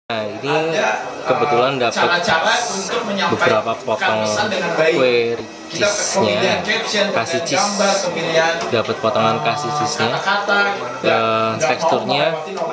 Nah, ini kebetulan dapat beberapa potong kue cheese-nya, kasih cheese, dapat potongan kasih cheese-nya. Teksturnya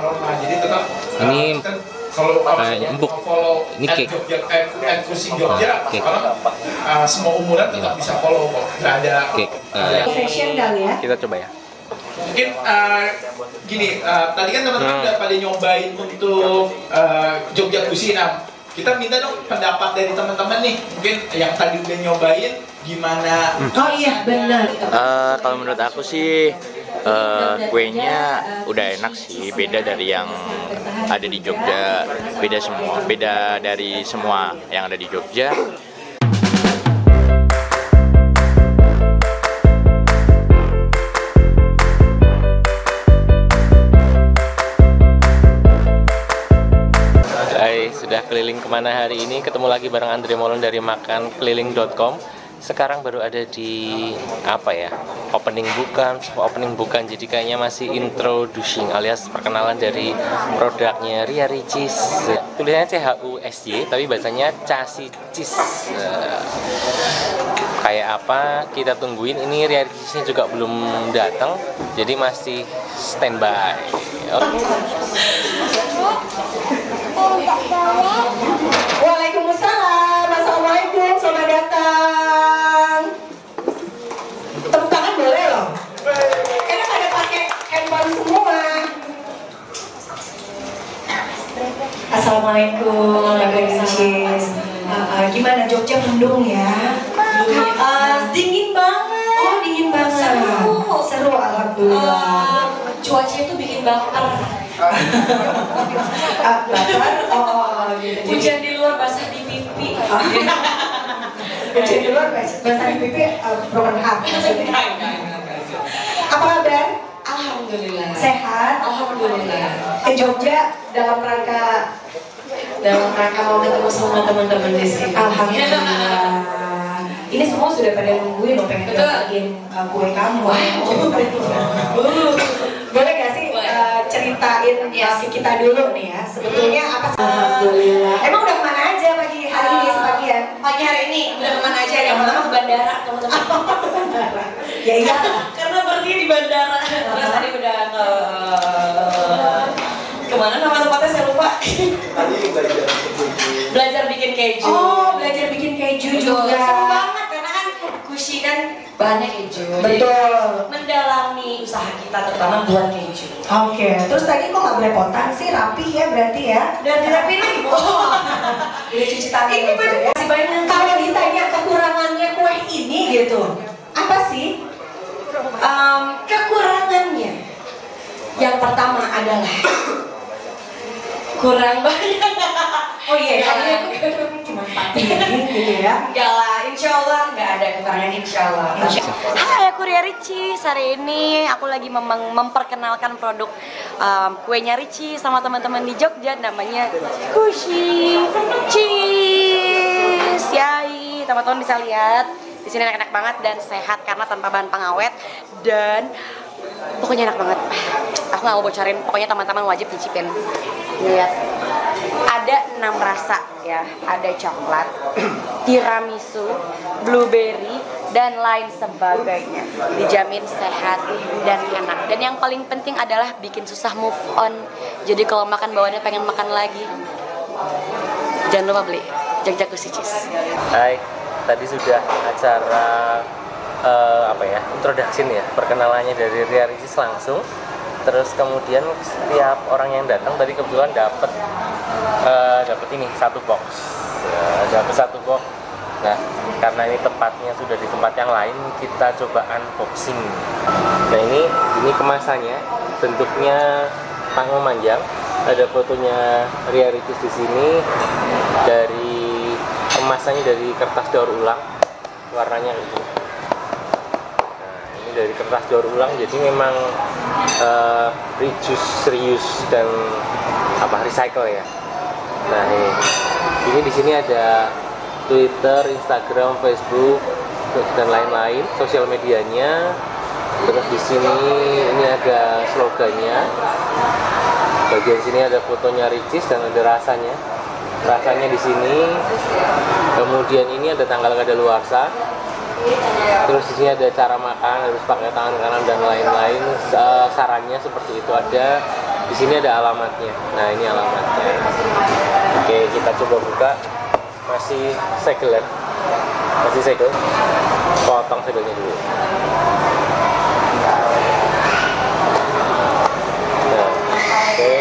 ini kayak empuk. Ini cake. Nah, cake. Semua umuran tetap bisa follow kok. Nggak ada cake. Fashion kali ya. Kita coba ya. Mungkin gini, tadi kan teman-teman udah pada nyobain untuk Jogja Kusina. Kita minta dong pendapat dari teman-teman nih. Mungkin yang tadi udah nyobain gimana? Oh iya benar. Kalau menurut aku sih kuenya udah enak sih, beda dari yang ada di Jogja, beda dari semua yang ada di Jogja. Sudah keliling kemana hari ini? Ketemu lagi bareng Andre Molon dari makankeliling.com. Sekarang baru ada di apa ya? Opening bukan. Jadi kayaknya masih introducing alias perkenalan dari produknya Ria Ricis. Tulisannya CHUSY tapi bahasanya Chassis Cheese. Kayak apa? Kita tungguin. Ini Ria Ricisnya juga belum datang. Jadi masih standby. Waalaikumsalam, assalamualaikum, selamat datang. Tepuk tangan boleh loh. Karena pada pakai handphone semua. Assalamualaikum, gimana Jogja mendung ya? Dingin banget. Oh dingin banget. Seru alhamdulillah. Cuaca itu bikin baper. Hujan di luar basah di pipi. Hujan di luar basah di pipi, broken heart. Apa kabar? Alhamdulillah. Sehat? Alhamdulillah. Ke Jogja dalam rangka mau ketemu sama teman-teman di sini. alhamdulillah. Ini semua sudah pada nungguin loh, pengen bagiin kue kamu. Boleh gak sih ceritain kita dulu nih ya, sebetulnya apa sih? Alhamdulillah. Emang udah kemana aja pagi hari ini sebagian? Pagi hari ini udah kemana aja? Yang pertama ke bandara, teman-teman. Ya iya. Karena pergi di bandara. Terus tadi udah ke kemana nama tempatnya saya lupa. Belajar bikin keju. Oh, belajar bikin keju juga. Seru banget karena kan kusinan bahannya keju. Betul. Jadi, mendalami usaha kita terutama buat keju. Oke. Terus tadi kok nggak belepotan sih, rapi ya berarti ya? Dan dirapiin lagi. Oh. Udah cuci tangan. Ini bener ya. masih banyak. Kalau ditanya kekurangannya kue ini gitu, apa sih? Kekurangannya yang pertama adalah kurang banyak. Oh iya, cuma 4 gitu ya? Enggak lah, insya Allah nggak ada kekurangan, insya Allah. Hai, aku Ria Ricis. Hari ini aku lagi memperkenalkan produk kuenya Ricis sama teman-teman di Jogja, namanya Kushi Cheese. Yai, teman-teman bisa lihat di sini enak-enak banget dan sehat karena tanpa bahan pengawet dan pokoknya enak banget. Aku nggak mau bocorin, pokoknya teman-teman wajib nyicipin. Lihat, ada 6 rasa ya, ada coklat, tiramisu, blueberry, dan lain sebagainya. Dijamin sehat dan enak. Dan yang paling penting adalah bikin susah move on. Jadi kalau makan bawaannya pengen makan lagi. Jangan lupa beli Jogja Kusina Cheese. Hai, tadi sudah acara introduction ya, perkenalannya dari Ria Ricis langsung. Terus kemudian setiap orang yang datang tadi kebetulan dapat ini satu box. Nah, karena ini tempatnya sudah di tempat yang lain, kita coba unboxing. Nah, ini kemasannya, bentuknya panggung manjang. Ada fotonya Ria Ricis di sini. Dari kemasannya dari kertas daur ulang, warnanya kayak gini. Dari kertas daur ulang, jadi memang reuse dan recycle ya. Nah, ini di sini ada Twitter, Instagram, Facebook dan lain-lain sosial medianya. Terus di sini ini ada slogannya. Bagian sini ada fotonya Ricis dan ada rasanya. Rasanya di sini. Kemudian ini ada tanggal kadaluarsa. Terus di sini ada cara makan, harus pakai tangan kanan dan lain-lain. Sarannya seperti itu ada. Di sini ada alamatnya. Nah, ini alamatnya. Oke, kita coba buka. Masih segel. Masih segel. Potong segelnya dulu. Nah, oke.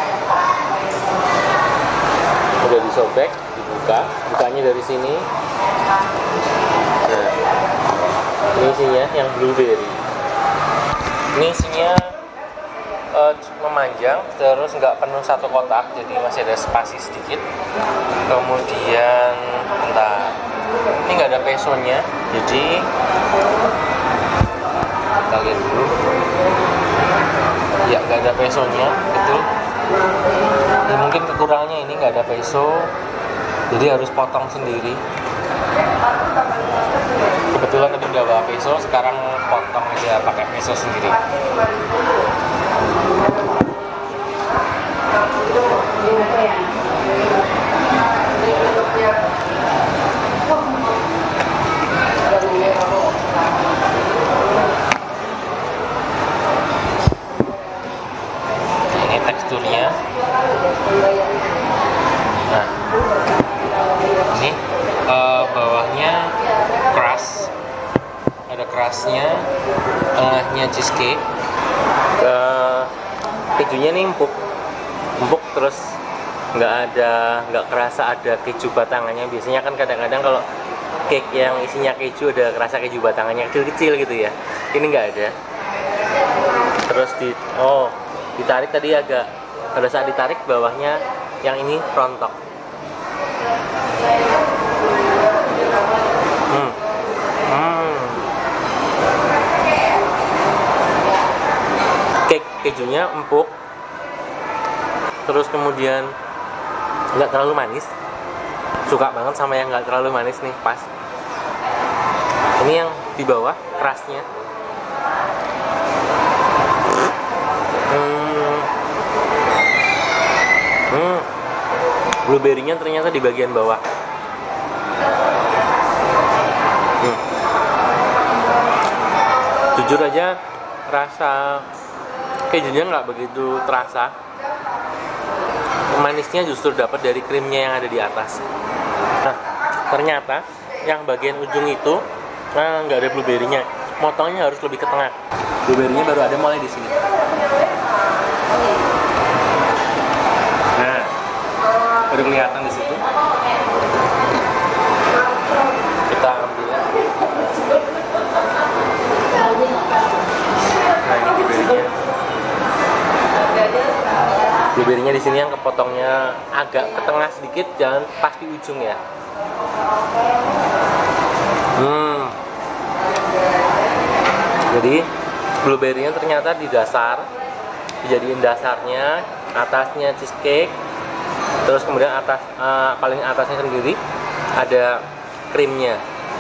Udah disobek, dibuka. Bukanya dari sini. Nah, ini isinya yang blueberry. Ini isinya memanjang, terus nggak penuh satu kotak, jadi masih ada spasi sedikit. Kemudian, bentar, ini nggak ada pesonya, jadi kita lihat dulu. Ya, nggak ada pesonya, betul. Ya, mungkin kekurangannya ini nggak ada peso, jadi harus potong sendiri. Kebetulan tadi udah bawa peso, sekarang potong aja pakai peso sendiri. Ini teksturnya. Nah, ini bawahnya keras, ada kerasnya, tengahnya cheesecake, kejunya nih empuk terus nggak kerasa ada keju batangannya. Biasanya kan kadang-kadang kalau cake yang isinya keju ada kerasa keju batangannya kecil-kecil gitu ya, ini nggak ada. Terus ditarik tadi agak, pada saat ditarik bawahnya yang ini rontok. Cake kejunya empuk, terus kemudian nggak terlalu manis. Suka banget sama yang nggak terlalu manis nih, pas. Ini yang di bawah kerasnya. Blueberry-nya ternyata di bagian bawah. Jujur aja rasa kejunya nggak begitu terasa. Manisnya justru dapat dari krimnya yang ada di atas. Nah, ternyata yang bagian ujung itu nggak ada blueberry-nya. Motongnya harus lebih ke tengah. Blueberry-nya baru ada mulai di sini. Nah, baru kelihatan di situ. Kita ambil. Nah, ini blueberry-nya. Blueberry-nya di sini yang kepotongnya agak ke tengah sedikit, jangan pas di ujung ya. Jadi blueberry-nya ternyata di dasar, dijadiin dasarnya, atasnya cheesecake, terus kemudian paling atasnya sendiri ada krimnya.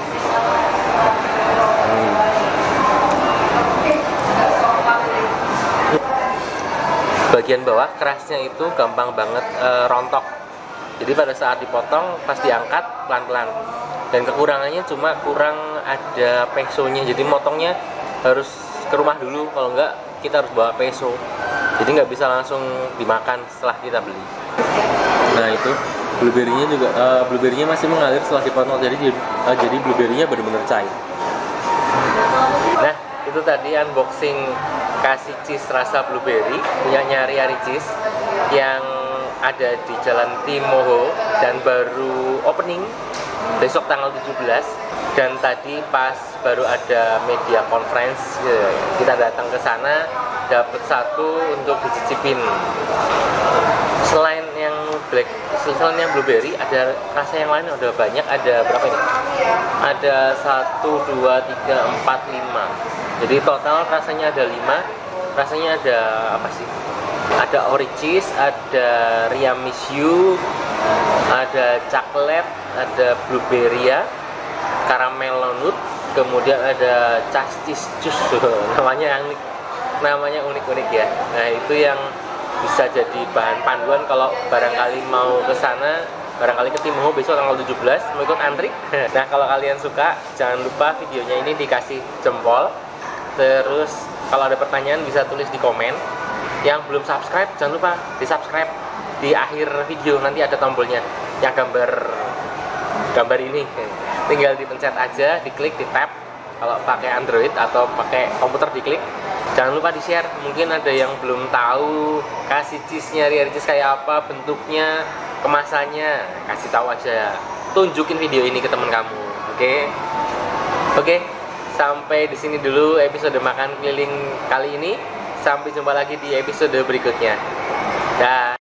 Bagian bawah kerasnya itu gampang banget rontok. Jadi pada saat dipotong pas diangkat pelan-pelan. Dan kekurangannya cuma kurang ada pesonya. Jadi motongnya harus ke rumah dulu, kalau enggak kita harus bawa peso. Jadi nggak bisa langsung dimakan setelah kita beli. Nah, itu blueberry-nya juga blueberry-nya masih mengalir setelah dipotong, jadi blueberry-nya benar-benar cair. Nah, itu tadi unboxing kasih cheese rasa blueberry punya Ria Ricis yang ada di Jalan Timoho dan baru opening besok tanggal 17. Dan tadi pas baru ada media conference, kita datang ke sana dapat satu untuk dicicipin. Selain yang blueberry, ada rasa yang lain udah banyak. Ada berapa ini? Ada 1, 2, 3, 4, 5. Jadi total rasanya ada 5. Rasanya ada apa sih? Ada Oricis, ada Ria Miss You, ada coklat, ada blueberry, caramel nut, kemudian ada chastis juice. namanya unik-unik ya. Nah, itu yang bisa jadi bahan panduan kalau barangkali mau ke sana, barangkali ke Timoho besok tanggal 17 mau ikut antri. Nah, kalau kalian suka jangan lupa videonya ini dikasih jempol. Terus kalau ada pertanyaan bisa tulis di komen. Yang belum subscribe jangan lupa di subscribe. Di akhir video nanti ada tombolnya yang gambar ini, tinggal dipencet aja, diklik, di tap. Kalau pakai Android atau pakai komputer diklik. Jangan lupa di share, mungkin ada yang belum tahu kasih cheese-nya Ria Ricis kayak apa, bentuknya, kemasannya, kasih tahu aja, tunjukin video ini ke teman kamu. Oke, sampai di sini dulu episode makan keliling kali ini. Sampai jumpa lagi di episode berikutnya. Dah.